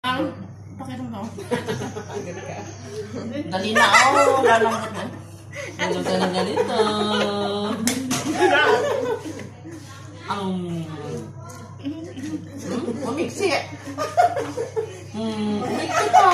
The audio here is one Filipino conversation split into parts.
Pakiram mo. Dali na ako. Lalambot na. Ano ka na ganito? Umiksi. Umiksi pa.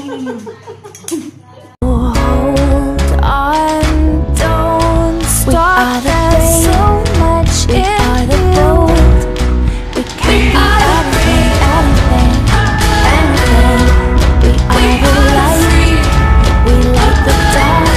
Hold on, don't stop. There's so much in you. We can be everything, anything. We are the light. We light the dark.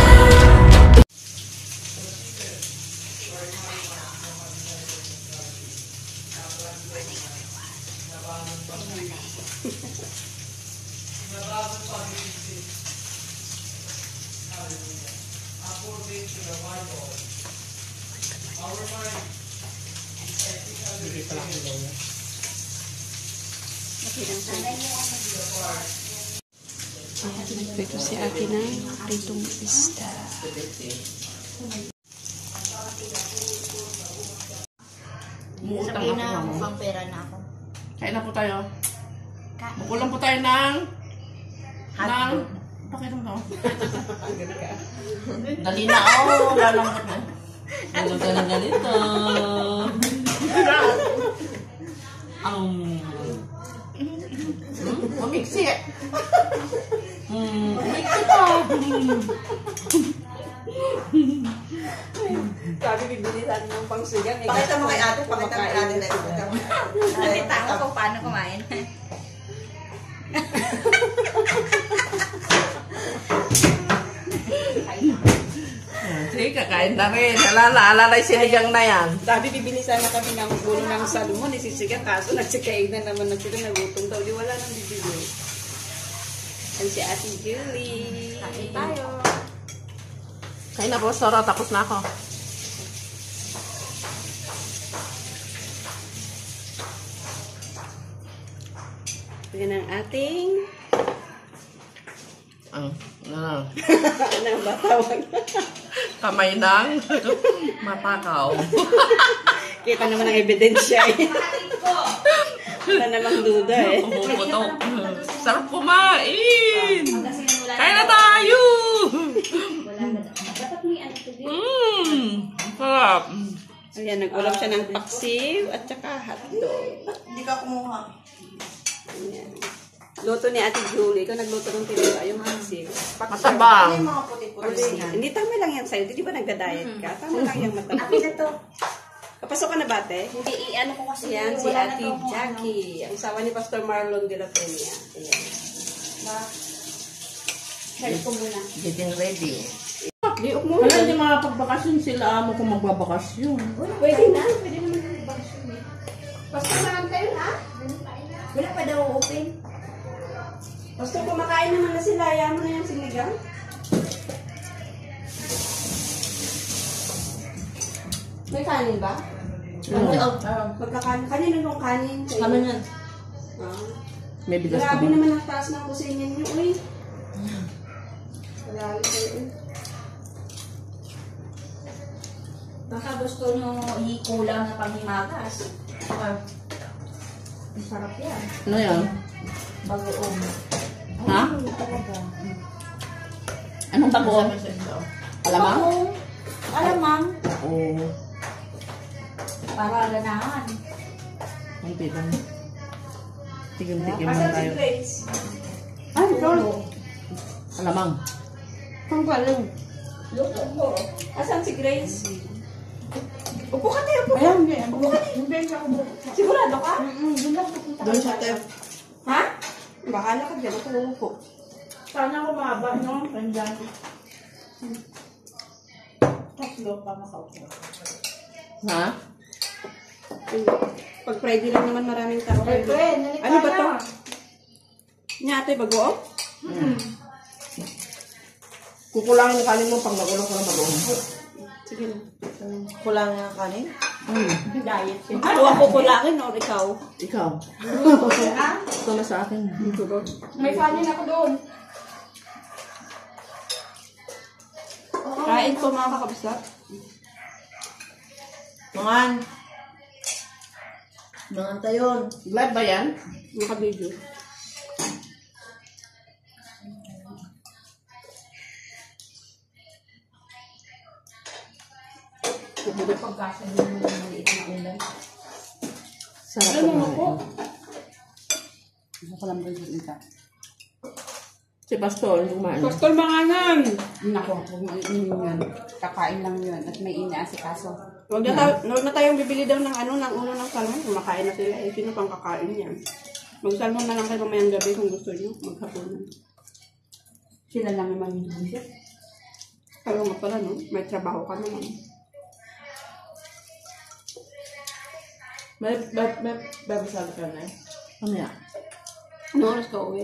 Ito si akin na pritong isda. Sabihin na mukhang pera na ako. Kain na po tayo. Magulang po tayo ng pakiram mo. Dali na ako. Lalambot na. Ano ka na ganito? Umiksi. Umiksi pa. Sabi bibilisan ng pangsigang. Pakita mo kay ate, pakita mo kay ate na ito. Nakita ko kung paano kumain. Sige, kakain na rin. Alalay sinigang na yan. Sabi bibilisan na kami ng gulo ng salmon, isisigang kaso nagsikain na naman na sila, nagutom daw. Di wala nang bibili. Yan si Ate Julie. Kain tayo. Kain na po, Sora. Tapos na ako. Yan ang ating Ano anong ba tawag? kamay ng matakaw. Kita naman ang ebidensya eh. Wala namang duda eh. Pumuputok. Sarap kumain. Kain na tayo. Sarap. Ayan, nag-ulam siya ng paksiw at saka hotdog. Hindi ka kumuha. Ayan. Luto ni Ate Julie. Ikaw nagluto ng tinira, yung paksiw. Matabang. Yung mga puti-puti. Hindi, tama lang yan sa'yo. Di ba nagda-diet ka? Tama lang yung matabang. Akin na to. Kapasok ka na ba, te? Hindi, ano ko kasi. Ayan, si wala na Ate tong Jackie. Ang sawa ni Pastor Marlon de la Peña. Ayan. Share ko muna. Getting ready. Liok mo. Wala, hindi makapagbakasyon sila mo kung magbabakasyon. Pwede na. Pwede naman mag-bakasyon eh. Basta naman kayo, ha? Wala pa daw open. Pastor, kumakain naman na sila. Ayaw mo na yung sinigang. May kanin ba? Magkakanin. Kanino yung kanin? Kami nga. Ah. May bigas Grabe ko ba? naman ang taas ng kusina niyo. Uy. Grabe kayo. Baka gusto nyo i-kulang na panghimagas. Ang sarap yan. Ano yan? Bagoong. Ha? Anong bagoong? Alamang? Bagoong. Alamang. Oo. Para ganahan. Ang tigang. Tigim-tigim lang Asan si tayo. Grace? Ay, lolo. Alamang. Ang galing. Luto ko. Asan si Grace? Upo ka tayo, upo ka. Ayan, hindi. Upo ka. Hindi ako buko. Sigurado ka? Doon lang pupunta. Doon sa tep. Ha? Bahala ka dyan, ako upo. Sana kumaba, no? Pandiyan. Tatlo pa makaupo. Ha? Pag Friday lang naman maraming tao. Ano ba to? Nyate, bagoong? Kukulangin yung kanin mo pag nagulang ko ng bagoong. Sige na. Kulang nga kanin? Diet. Ako kulangin or ikaw? Ikaw. Ito na sa akin. Dito doon. May kanin ako doon. Kain ko mga kakabsa. Mangan. Mangan tayo. Live ba yan? Naka-video. Buti pagkasa din yung maliit na ulam. Sarap Alam mo naman. ako. Gusto ko lang ba yung isa? Si Pastor, kumain. Pastor Manganan! Nako, huwag mo yan. Kakain lang yun. At may inaasikaso. Huwag na tayong bibili daw ng ng ulo ng salmon. Kumakain na sila. Eh, sino pang kakain yan? Mag-salmon na lang kayo mamayang gabi kung gusto nyo. Maghapunan. Sila lang naman yung bullshit. Kaya nga pala, no? May trabaho ka naman. May babasal ka na eh. Ano yan? Ano oras ka uwi?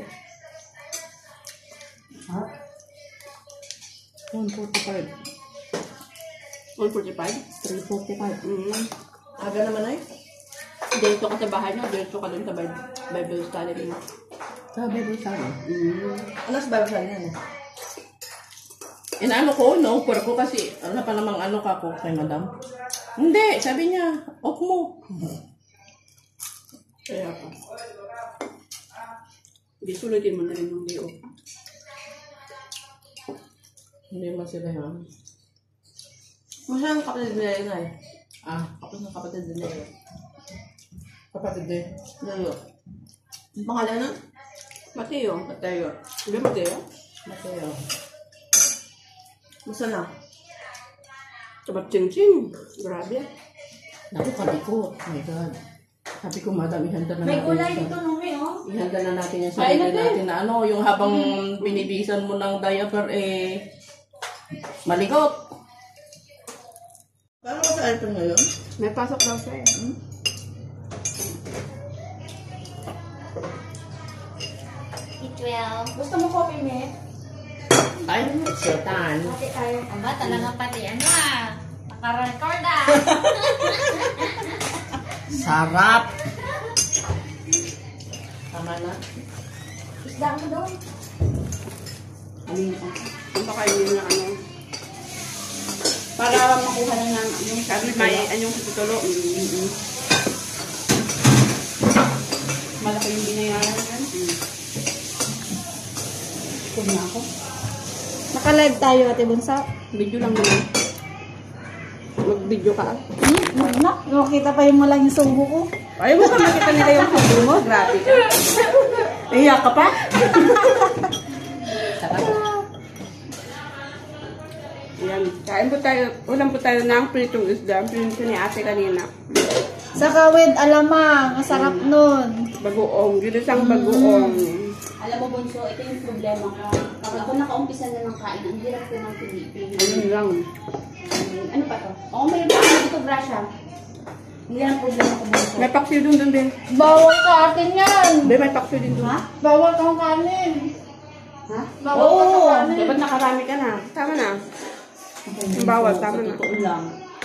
Ha? 1:45. 1:45? 3:45. Aga naman ay? Dito ka sa bahay nyo. Dito ka dun sa Bible study mo. Sabi mo sa akin. Ano sa babasal yan eh? Inaano ko, no-offer ko kasi ano pa namang ano ka ko kay madam. Hindi, sabi niya, off mo. Kaya ka. Hindi, sulitin mo na rin yung day off. Hindi ba sila yan? Masaya ang kapatid nila yun ay. Kapos ng kapatid nila yun. Kapatid din. Lalo. Ang pangalan na? Mateo. Mateo. Hindi Mateo? Mateo. Masa na? Sabat ching-ching. Grabe. Naku, sabi ko. Oh my God. Sabi ko, madam, ihanda na May natin. gulay yan. dito, Numi, oh. Ihanda na natin yung Kain sarili natin. natin na ano, yung habang binibisan mo ng diaper, maligot. Paano mo sa iPhone ngayon? May pasok daw siya eh. Eat Gusto mo coffee, Met? Ay, sultan. Pati tayo. Aba, talaga pati ano naka-record Sarap. Tama na. Isda mo doon. Ang pakainin na para makuha na ng sabi may anyong tutulo. Malaki yung binayaran yan. Kung na ako. Naka-live tayo, Ate Bunsa. Video lang naman. Mag-video ka. Nakita pa yung malang yung subo ko. Ayaw mo ka makita nila yung video mo? Grabe ka. Iyak ka pa? Ayan. Kain po tayo. Ulam po tayo ng pritong isda. Pinito ni ate kanina. Sa kawid, alamang. Masarap nun. Bagoong. Ginisang bagoong. Alam mo, Bunso, ito yung problema ko. Kapag ako nakaumpisa na ng kain, ang hirap ko ng pinipin. Ayun lang. Ano pa to? Oo, mayroon pa ako dito, Grasha. Hindi yan ang problema ko, Bunso. May paksiw dun din. Bawal ka atin yan. May paksiw din dun. Ha? Bawal kang kanin. Ha? Bawal ka sa kanin. Dapat nakarami ka na. Tama na. Ang bawal, tama na. Totoo lang.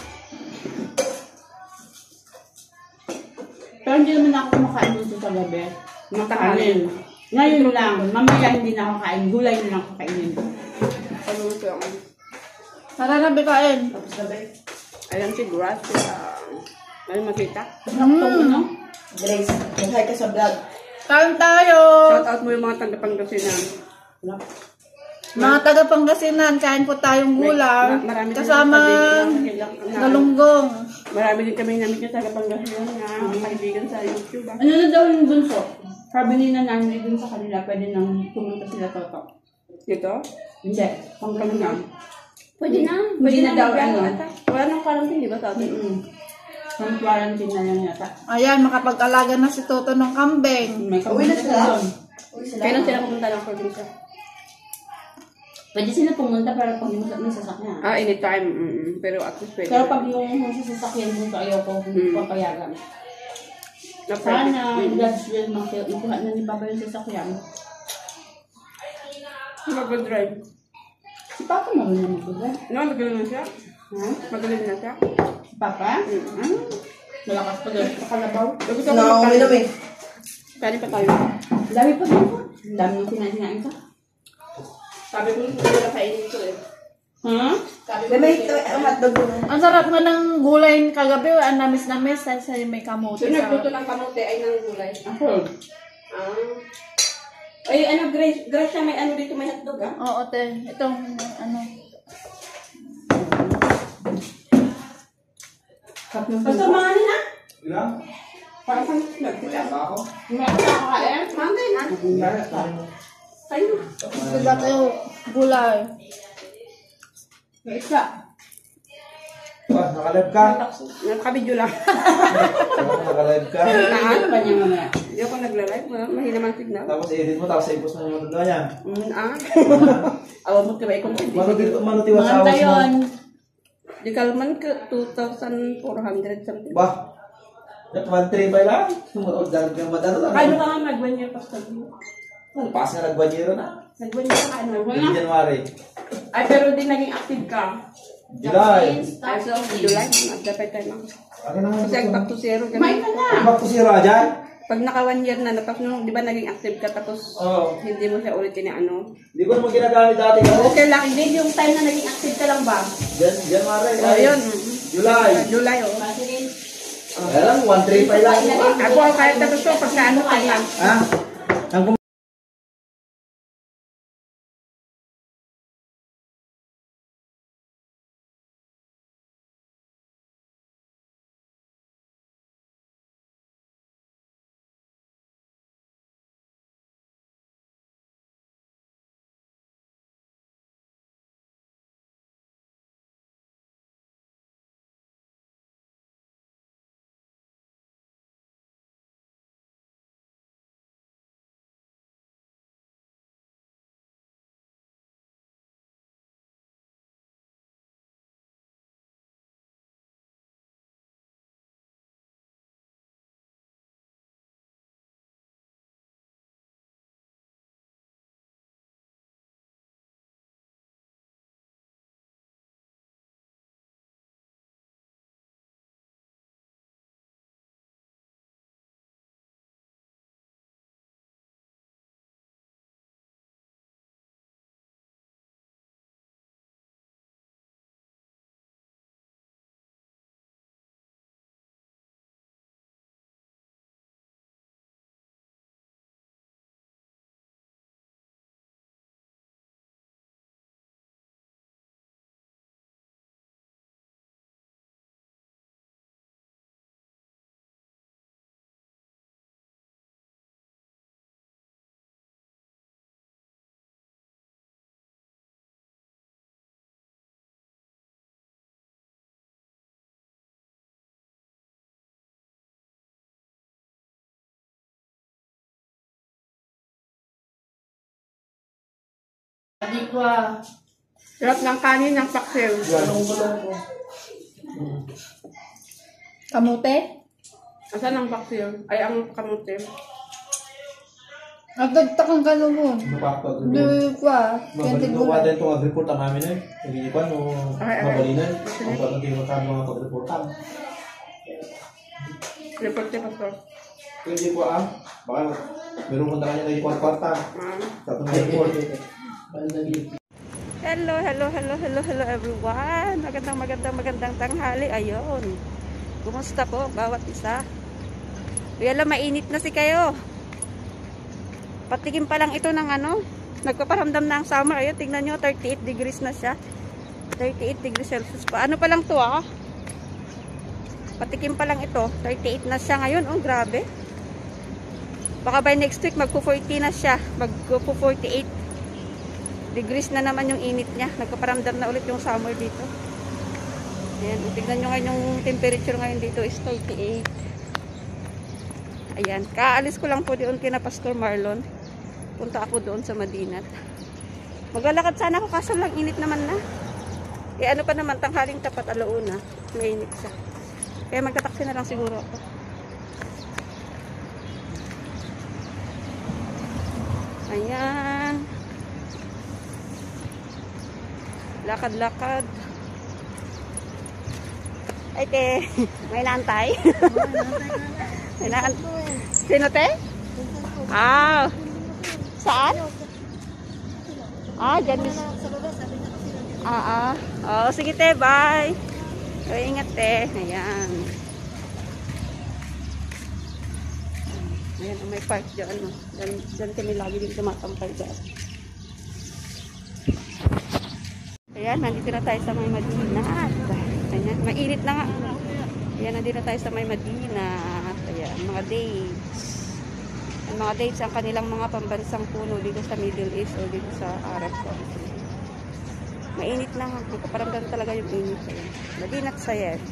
Pero hindi naman ako kumakain dito sa gabi. Makain. Ngayon lang, mamaya hindi na ako kain. Gulay na lang kakainin. Ano ito ako? Tara na, bikain. Tapos gabi. Ayan si Grace. Ano makita? Ano? Grace, mag-hi ka sa vlog. Kain tayo. Shout out mo yung mga taga-Pangasinan. Mga taga-Pangasinan, kain po tayong gulay. Marami din Kasama galunggong. Marami din kami namit yung taga-Pangasinan na kaibigan sa YouTube. Ano na daw yung Bunso? Sabi ni nanay dun sa kanila, pwede nang pumunta sila toto. Dito? Hindi. Pangasinan. Pwede na. Pwede na daw ano. Wala nang quarantine, di ba sa atin? Pang quarantine na lang yata. Ayan, makapag-alaga na si Toto ng kambing. May Uwi na sila? doon. Kailan sila pumunta ng probinsya? Pwede sila pumunta para pag may sasakyan. Anytime. Pero at least pwede. Pero pag yung sa sasakyan dun, ayaw ko papayagan. Sana, God's will, makuha na ni Papa yung sasakyan. Mag-drive. Si Papa marunong mag-drive. No, magaling na siya. Ha? Magaling na siya. Si Papa? Malakas pa doon. Pakalabaw. Gusto ko No, uminom eh. Kanin pa tayo. Ang dami pa doon. Ang dami yung kinain ka. Sabi ko, hindi ko na kainin ito eh. Ha? May hotdog mo. Ang sarap nga ng gulay kagabi. Ang namis-namis. Sa may kamote. So, nagluto ng kamote ay ng gulay. Ako. Ay, ano, Grace siya, may ano dito, may hotdog ah. Oo, te. Itong, ano. Basta mga nina. Ilang? Parang sa nagkita. Ako? Hindi ako nakakain. Mante na. Tayo. Diba tayo gulay? May isa. Nakalive ka? Nakabidyo lang. Nakalive ka? Ano ba niya mamaya? Hindi ako nagla-live. Mahina man signal. Tapos edit mo, tapos i-post mo yung mga yan. Awa mo kaya ikong Mano tiwas sa Manta awas mo? yun. Di kalman ka 2,400 something. Bah? At 1.3 pa lang? Dalag yung madano lang. Kano ka nga nag-1 year pastor mo? Pas nga nag-1 na. Nag-1 year ka ano? Hindi January. Ay, pero di naging active ka. July. Ay, so, July, magdapay tayo lang. Akin naman. Kasi back to zero. Kumain ka na. Back to zero dyan? Pag naka 1 year na, tapos nung, di ba naging active ka, tapos Oo. hindi mo siya ulit ano. Hindi ko naman ginagamit dati kasi. Okay lang, hindi yung time na naging active ka lang ba? January. O, yun. July. July, o. Kaya lang, 1.3 pa lang. Ako, kahit tapos ko, pagka ano ka lang. Ha? Ang Hindi ko Sarap ng kanin ng paksiw. gulong-gulong ko. Kamote? Asan ang paksiw? Ay, ang kamote. Nagdagtak ang galungon. Napapag. Hindi pa. Kaya Magawa din itongag-report ang namin eh. Nag-iipan o Ay. mabalinan. Ang pag-tingin ka mga pag-reportan. Report niya pa to. Kung hindi ko baka meron ko na kanya na yung kwarta. Tatong report. Hello everyone. Magandang tanghali. Ayun. Kumusta po bawat isa? Alam, mainit na si kayo. Patikim pa lang ito ng nagpaparamdam na ang summer. Ayun, tingnan nyo, 38 degrees na siya. 38 degrees Celsius pa. Ano pa lang to Patikim pa lang ito. 38 na siya ngayon. Oh, grabe. Baka by next week magpo-40 na siya. Magpo-48 degrees na naman yung init niya. Nagpaparamdam na ulit yung summer dito. Ayan, tignan nyo ngayon yung temperature ngayon dito is 38. Ayan, kaalis ko lang po doon kina Pastor Marlon. Punta ako doon sa Madinat. Maglalakad sana ako kaso lang init naman na. Ano pa naman, tanghaling tapat alauna. Mainit siya. Kaya magtataksi na lang siguro ako. Ayan. Lakad-lakad. Ay, te. May naantay. May naantay. Sino, te? Saan? Dyan. Sige, te. Bye. Ingat, te. Ayan. Ayan, may park dyan. Dyan kami lagi din tumatampay dyan. Ayan, nandito na tayo sa may Madinat. Ayan, mainit na nga. Ayan, nandito tayo sa may Medina. Ayan, mga dates. Ang mga dates ang kanilang mga pambansang puno dito sa Middle East o dito sa Arab country. Mainit na. Nagpaparamdam talaga yung init. Medina Sayed.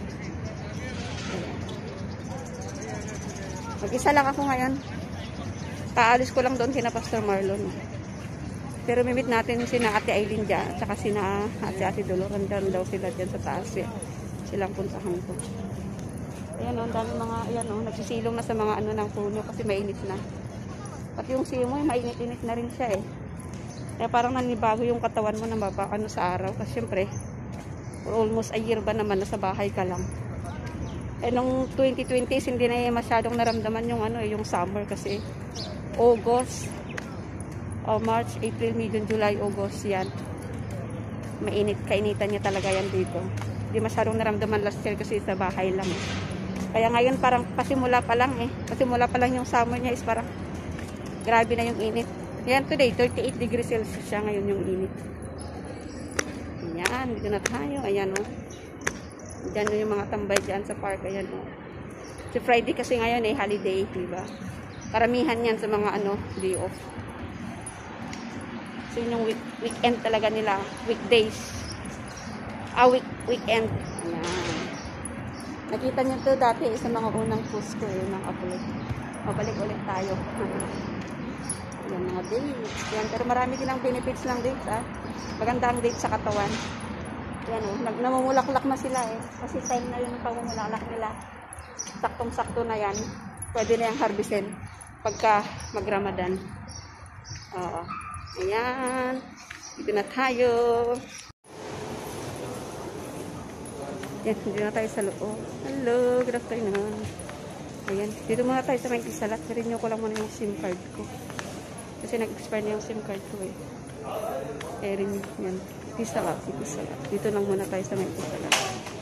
Mag-isa lang ako ngayon. Kaalis ko lang doon kina Pastor Marlon. Pero mimit natin sina Ate Aileen dyan. At saka sina Ate Doloran daw sila dyan sa taas. Silang puntahan ko. Ayan o, ang dami mga, ayan o, nagsisilong na sa mga ano ng puno kasi mainit na. Pati yung simoy, mainit-init na rin siya eh. Kaya parang nanibago yung katawan mo na ano sa araw. Kasi syempre, for almost a year ba naman, nasa bahay ka lang. Eh nung 2020, hindi na masyadong naramdaman yung ano yung summer kasi August, March, April, May, June, July, August yan. Mainit, kainitan niya talaga yan dito. Hindi masyadong naramdaman last year kasi sa bahay lang. Kaya ngayon parang pasimula pa lang eh. Pasimula pa lang yung summer niya is parang grabe na yung init. Yan today, 38 degrees Celsius siya ngayon yung init. Ayan, dito na tayo. Ayan o. Diyan yung mga tambay dyan sa park. Ayan o. Si Friday kasi ngayon eh, holiday, diba? Karamihan yan sa mga ano, day off. So yun yung weekend talaga nila. Weekdays. Weekend. Ayan. Nakita niyo to dati sa mga unang post ko yun ng upload. Mabalik ulit tayo. Yan mga dates. Yan, pero marami din ang benefits ng dates ah. Maganda ang dates sa katawan. Yan o, namumulaklak na sila eh. Kasi time na yun ang pamumulaklak nila. Saktong-sakto na yan. Pwede na yung harvestin pagka mag-Ramadan. Oo. Ayan. Dito na tayo. Yan, dito na tayo sa loob. Hello, good afternoon. Ayan, dito muna tayo sa may Tisalat. Renew ko lang muna yung SIM card ko. Kasi nag-expire na yung SIM card ko eh. Renew yan. Tisalat. Dito lang muna tayo sa may Tisalat.